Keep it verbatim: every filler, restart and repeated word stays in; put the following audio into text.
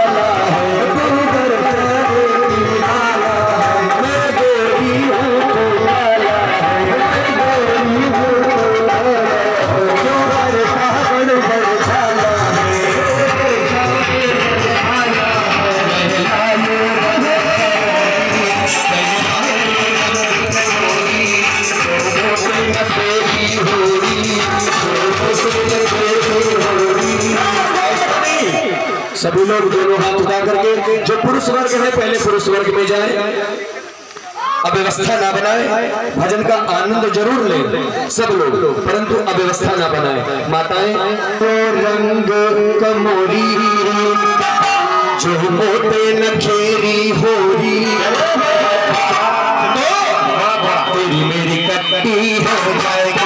सभी लोग दोनों हाथ उठा करके जो पुरुष वर्ग है पहले पुरुष वर्ग में जाए, अव्यवस्था ना बनाए, भजन का आनंद जरूर ले सब लोग, परंतु अव्यवस्था ना बनाए। माताएं रंग कमोरी जो मोटे नखेरी होरी, तेरी मेरी कट्टी हो जाएगी।